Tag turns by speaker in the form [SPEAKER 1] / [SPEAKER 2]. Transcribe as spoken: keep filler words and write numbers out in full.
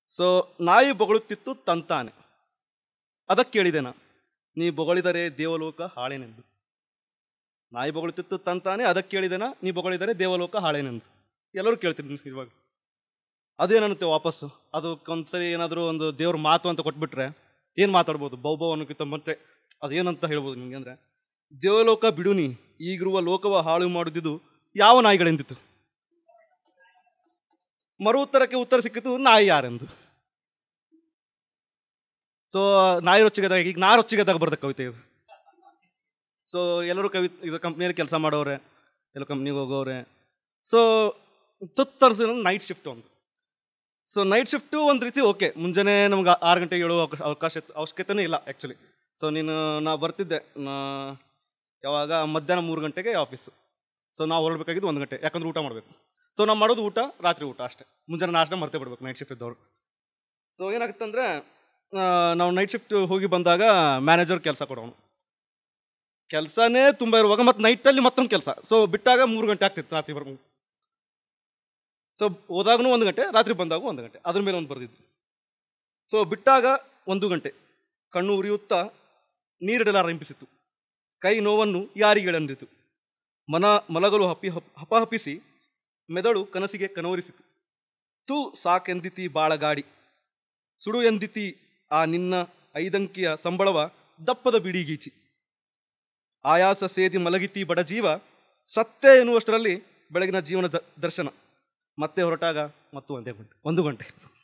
[SPEAKER 1] So ನಾಯಿ ಬೊಗಳುತ್ತಿತ್ತು ತಂತಾನೆ, ಅದಕ್ಕೆ ಕೇಳಿದೆನಾ ನೀ ಬೊಗಳಿದರೆ ದೇವಲೋಕ ಹಾಳೇನೆಂದು. ನಾಯಿ ಬೊಗಳುತ್ತಿತ್ತು ತಂತಾನೆ, ಅದಕ್ಕೆ ಕೇಳಿದೆನಾ ನೀ ಬೊಗಳಿದರೆ ದೇವಲೋಕ ಹಾಳೇನೆಂದು. ಎಲ್ಲರೂ ಕೇಳ್ತಿದ್ರು ಇವಾಗ. ಅದೇನನ್ನುತ್ತೆ ವಾಪಸ್ಸು, ಅದಕ್ಕೊಂದ್ಸರಿ ಏನಾದರೂ ಒಂದು ದೇವ್ರ ಮಾತು ಅಂತ ಕೊಟ್ಬಿಟ್ರೆ ಏನು ಮಾತಾಡ್ಬೋದು, ಬೌ ಬೌ ಅನ್ನೋಕ್ಕಿಂತ ಮುಂಚೆ ಅದೇನಂತ ಹೇಳ್ಬೋದು ನಿಮಗೆ ಅಂದರೆ, ದೇವಲೋಕ ಬಿಡುನಿ ಈಗಿರುವ ಲೋಕವ ಹಾಳು ಮಾಡುತ್ತಿದ್ದು ಯಾವ ನಾಯಿಗಳೆಂದಿತು. ಮರು ಉತ್ತರಕ್ಕೆ ಉತ್ತರ ಸಿಕ್ಕಿತು ನಾಯಿ ಯಾರೆಂದು. ಸೊ ನಾಯಿ ರೊಚ್ಚಿಗೆದಾಗ, ಈಗ ನಾ ರೊಚ್ಚಿಗೆದಾಗ ಬರ್ದ ಕವಿತೆ ಇದು. ಸೊ ಎಲ್ಲರೂ ಕವಿ ಇದು ಕಂಪ್ನಿಯಲ್ಲಿ ಕೆಲಸ ಮಾಡೋರೆ, ಎಲ್ಲ ಕಂಪ್ನಿಗೆ ಹೋಗೋರೆ. ಸೊ ತುತ್ತರಿಸಿ ನೈಟ್ ಶಿಫ್ಟ್ ಒಂದು. ಸೊ ನೈಟ್ ಶಿಫ್ಟು ಒಂದು ರೀತಿ ಓಕೆ, ಮುಂಜಾನೆ ನಮ್ಗೆ ಆರು ಗಂಟೆಗೆ ಹೇಳುವ ಅವಕಾಶ ಅವಶ್ಯಕತೆಯೂ ಇಲ್ಲ ಆ್ಯಕ್ಚುಲಿ. ಸೊ ನೀನು ನಾ ಬರ್ತಿದ್ದೆ ನಾ ಯಾವಾಗ ಮಧ್ಯಾಹ್ನ ಮೂರು ಗಂಟೆಗೆ ಆಫೀಸು. ಸೊ ನಾವು ಹೊರಡಬೇಕಾಗಿದ್ದು ಒಂದು ಗಂಟೆ, ಯಾಕಂದ್ರೆ ಊಟ ಮಾಡಬೇಕು. ಸೊ ನಾವು ಮಾಡೋದು ಊಟ ರಾತ್ರಿ ಊಟ ಅಷ್ಟೇ, ಮುಂಜಾನೆ ನಾಷ್ಟ ಮರ್ತೇ ಬಿಡ್ಬೇಕು ನೈಟ್ ಶಿಫ್ಟ್ ಇದ್ದವರು. ಸೊ ಏನಾಗುತ್ತಂದರೆ ನಾವು ನೈಟ್ ಶಿಫ್ಟ್ ಹೋಗಿ ಬಂದಾಗ ಮ್ಯಾನೇಜರ್ ಕೆಲಸ ಕೊಡೋನು, ಕೆಲಸನೇ ತುಂಬ ಇರುವಾಗ ಮತ್ತು ನೈಟಲ್ಲಿ ಮತ್ತೊಂದು ಕೆಲಸ. ಸೊ ಬಿಟ್ಟಾಗ ಮೂರು ಗಂಟೆ ಆಗ್ತಿತ್ತು ರಾತ್ರಿ ಬರ್ಬೋದು. ಸೊ ಹೋದಾಗೂ ಒಂದು ಗಂಟೆ, ರಾತ್ರಿ ಬಂದಾಗೂ ಒಂದು ಗಂಟೆ, ಅದ್ರ ಮೇಲೆ ಒಂದು ಬರೆದಿದ್ದು. ಸೊ ಬಿಟ್ಟಾಗ ಒಂದು ಗಂಟೆ, ಕಣ್ಣು ಉರಿಯುತ್ತಾ ನೀರಿಡಲಾರಂಭಿಸಿತು, ಕೈ ನೋವನ್ನು ಯಾರಿಗೆಳೆಂದಿತು, ಮನ ಮಲಗಲು ಹಪ್ಪಿ ಹಪಹಪಿಸಿ ಮೆದಳು ಕನಸಿಗೆ ಕನವರಿಸಿತು. ತೂ ಸಾಕೆಂದಿತಿ ಬಾಳಗಾಡಿ, ಸುಡು ಎಂದಿತಿ ಆ ನಿನ್ನ ಐದಂಕಿಯ ಸಂಬಳವ ದಪ್ಪದ ಬಿಡಿಗೀಚಿ, ಆಯಾಸ ಸೇದಿ ಮಲಗಿತಿ ಬಡಜೀವ, ಸತ್ತೇ ಎನ್ನುವಷ್ಟರಲ್ಲಿ ಬೆಳಗಿನ ಜೀವನ ದರ್ಶನ, ಮತ್ತೆ ಹೊರಟಾಗ ಮತ್ತು ಒಂದೇ ಗಂಟೆ ಒಂದು ಗಂಟೆ